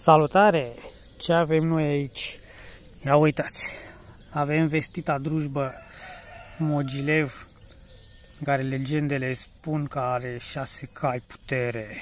Salutare! Ce avem noi aici? Ia uitați! Avem vestita drujbă Mogilev, în care legendele spun că are 6 cai putere.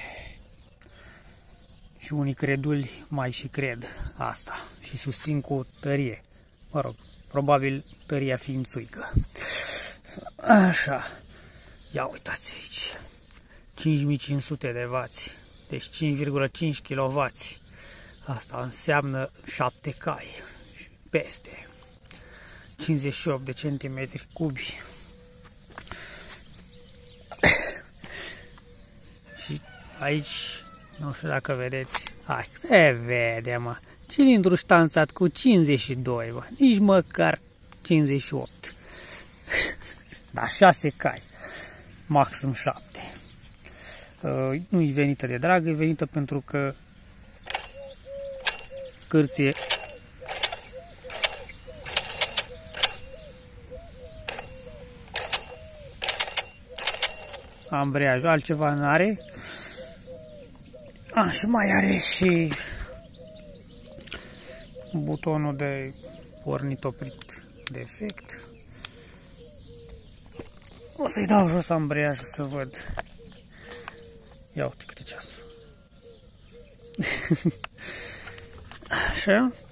Și unii creduli mai și cred asta și susțin cu tărie. Mă rog, probabil tăria fiind țuică. Așa. Ia uitați aici. 5500 de W. Deci 5,5 kW. Asta înseamnă 7 cai. Peste 58 de centimetri cubi. Și aici, nu știu dacă vedeți, hai, se vede, mă. Cilindru ștanțat cu 52, bă. Nici măcar 58. Da, 6 cai. Maxim 7. Nu e venită de drag, e venită pentru că scârție ambreiajul, altceva n-are. Și mai are și butonul de pornit oprit defect. O să-i dau jos ambreiajul să văd. Ia uite câte ceasul. Așa.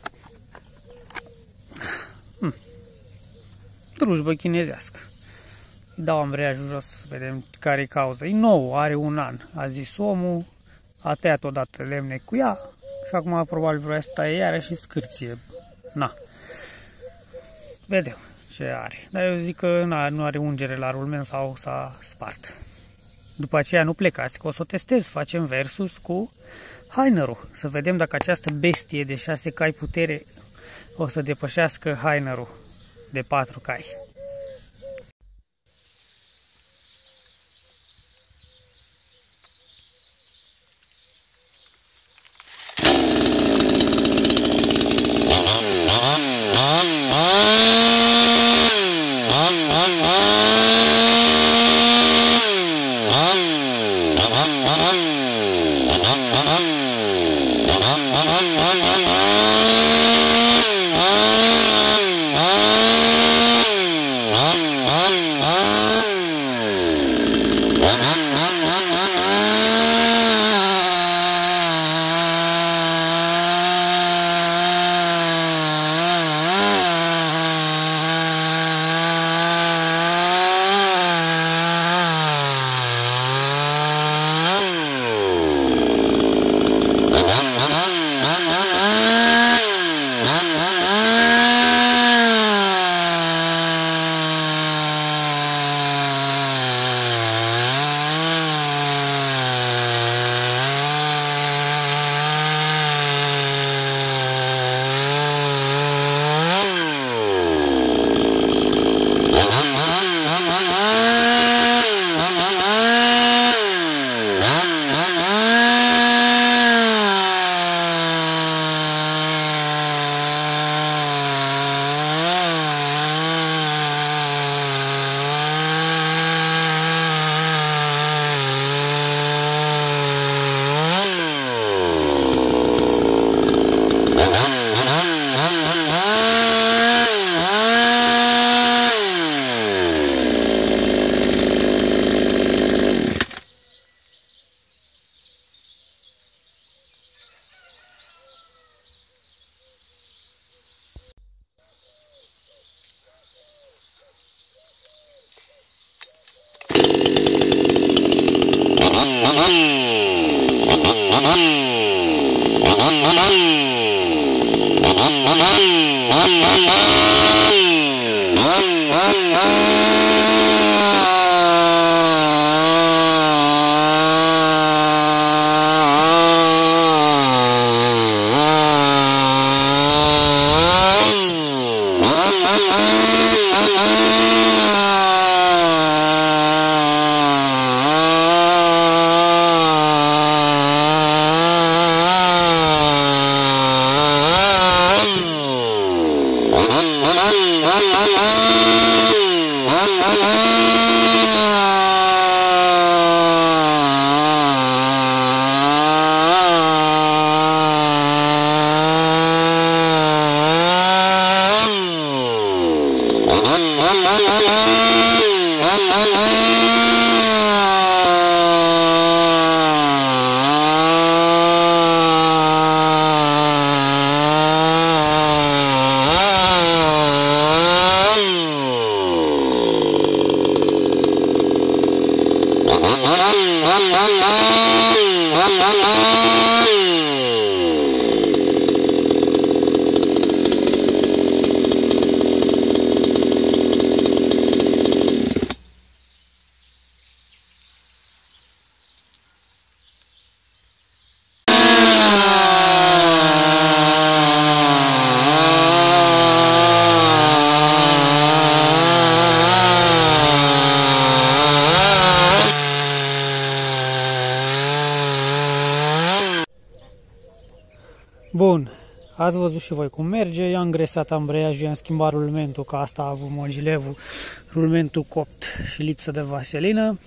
Drujbă chinezească. Îi dau ambreiajul jos să vedem care e cauza. E nou, are un an. A zis omul, a tăiat odată lemne cu ea și acum probabil vrea să taie iară și scârție. Na. Vedem ce are. Dar eu zic că nu are ungere la rulmen sau s-a spart. După aceea nu plecați, că o să o testez. Facem versus cu Heinerul. Să vedem dacă această bestie de 6 cai putere o să depășească Heinerul de 4 cai. Bun, ați văzut și voi cum merge, i-am gresat ambreiajul, i-am schimbat rulmentul, că asta a avut mogilevul, rulmentul copt și lipsă de vaselină.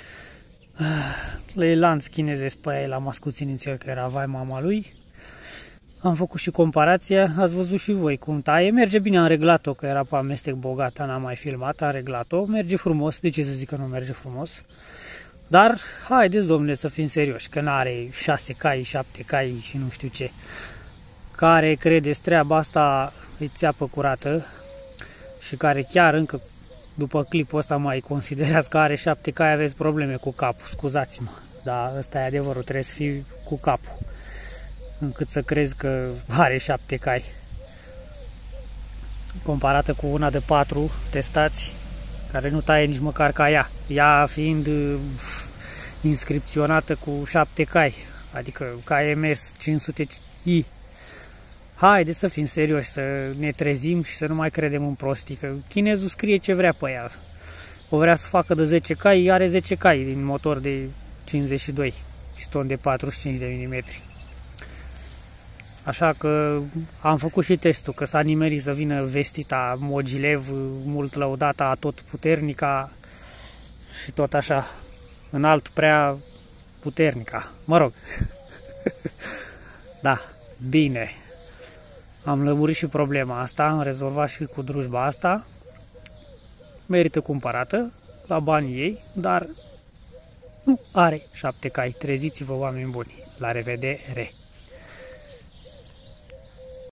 Le lanț chinezesc pe aia, l-am ascuțit inițial că era vai mama lui. Am făcut și comparația, ați văzut și voi cum taie, merge bine, am reglat-o, că era pe amestec bogat, n-am mai filmat, am reglat-o, merge frumos, de ce să zic că nu merge frumos? Dar, haideți, domnule, să fim serioși, că n-are 6 cai, 7 cai și nu știu ce. Care credeți treaba asta îi țeapă curată și care chiar încă după clipul ăsta mai considerați că are 7 cai, aveți probleme cu capul, scuzați-mă, dar ăsta e adevărul, trebuie să fii cu capul, încât să crezi că are 7 cai. Comparată cu una de 4 testați, care nu taie nici măcar ca ea fiind inscripționată cu 7 cai, adică KMS 500i. Haideți să fim serioși, să ne trezim și să nu mai credem în prostii, că chinezul scrie ce vrea pe ea. O vrea să facă de 10 cai, are 10 cai din motor de 52, piston de 45 de mm. Așa că am făcut și testul, că s-a nimerit să vină vestita Mogilev, mult lăudata, tot puternica și tot așa, înalt prea puternica. Mă rog, da, bine. Am lămurit și problema asta, am rezolvat și cu drujba asta. Merită cumpărată la banii ei, dar nu are 7 cai. Treziți-vă, oameni buni. La revedere!